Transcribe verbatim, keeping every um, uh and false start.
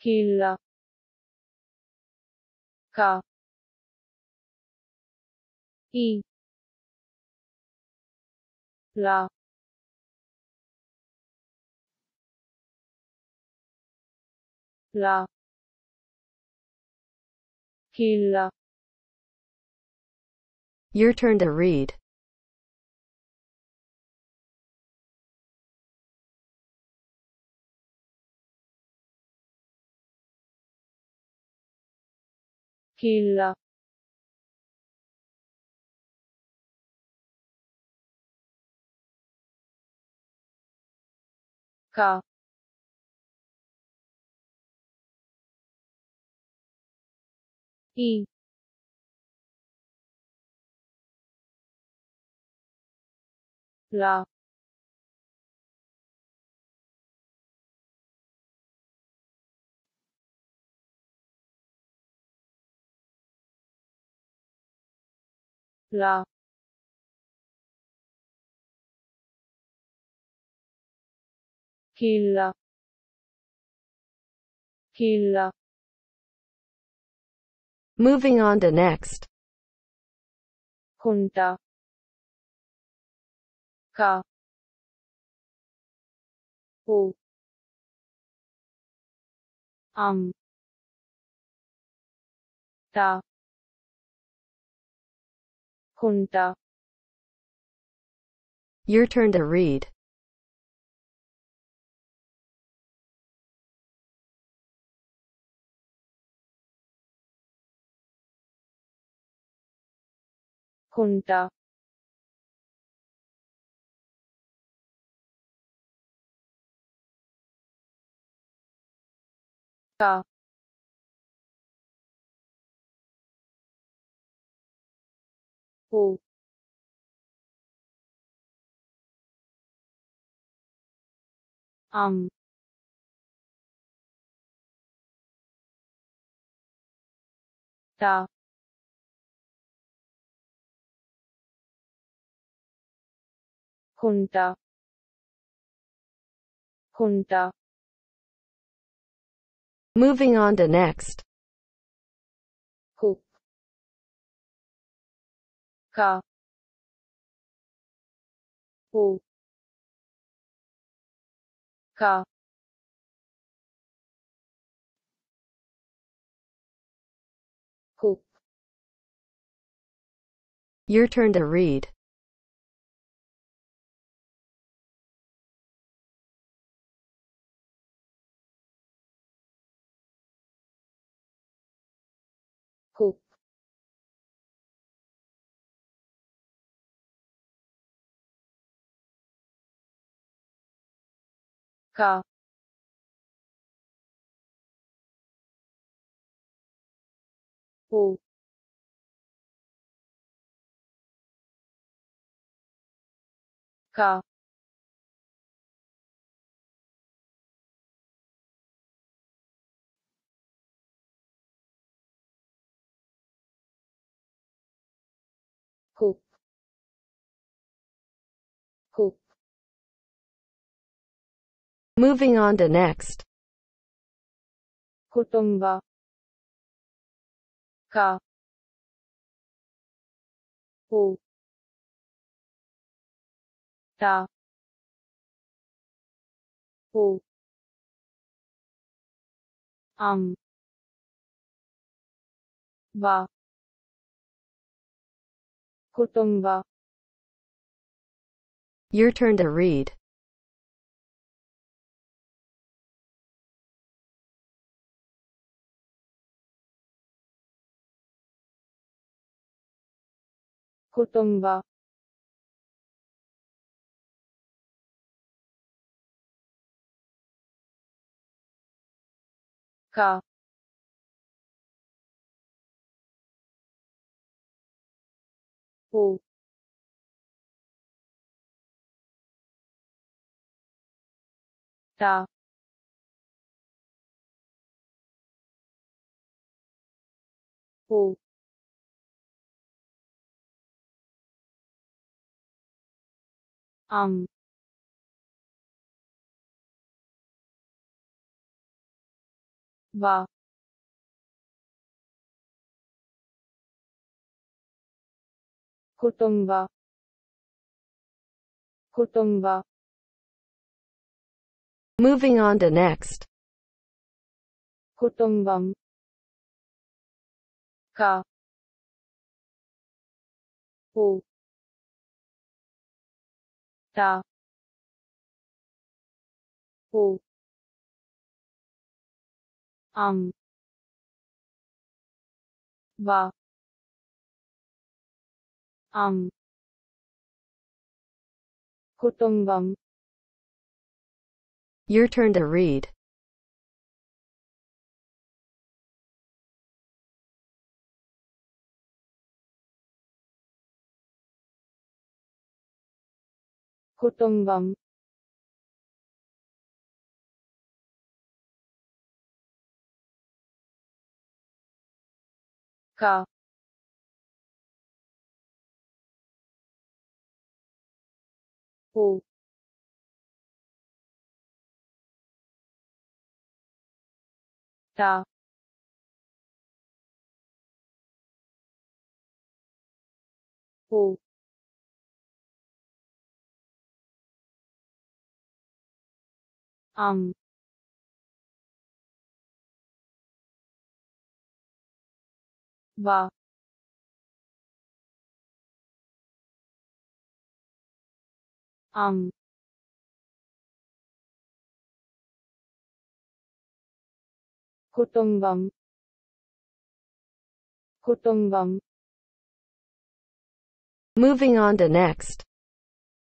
killa ka i la la killa. Your turn to read. killa ka i la la killa killa. Moving on to next. kunta ka u am ta kunta. Your turn to read. kunta ka u am ta kunta kunta. Moving on to next. ku ka u ka ku. Your turn to read. ku ka u ka ku ku. Moving on to next. kutumba ka u ta u am va kutumba. Your turn to read. kutumba ka u ta u am వా కుటుంబ కుటుంబ Moving on to next. కుటుంబం క పు ట పు అం వా అం కుటుంబం Your turn to read. కుటుంబం క పు ట పు అం వా అం కుటుంబం కుటుంబం Moving on to next.